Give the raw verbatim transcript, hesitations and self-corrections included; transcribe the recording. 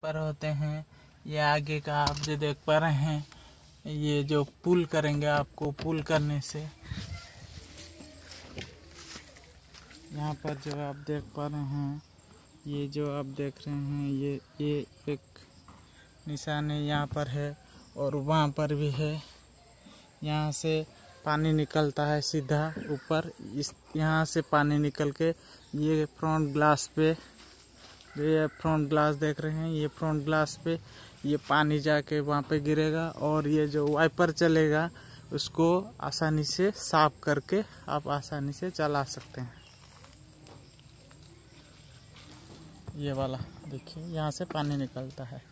पर होते हैं। ये आगे का आप जो देख पा रहे हैं, ये जो पुल करेंगे, आपको पुल करने से यहाँ पर जो आप देख पा रहे हैं, ये जो आप देख रहे हैं, ये ये एक निशान है, यहाँ पर है और वहाँ पर भी है। यहाँ से पानी निकलता है सीधा ऊपर, इस यहाँ से पानी निकल के ये फ्रंट ग्लास पे, ये फ्रंट ग्लास देख रहे हैं, ये फ्रंट ग्लास पे ये पानी जाके वहाँ पे गिरेगा और ये जो वाइपर चलेगा उसको आसानी से साफ करके आप आसानी से चला सकते हैं। ये वाला देखिए, यहाँ से पानी निकलता है।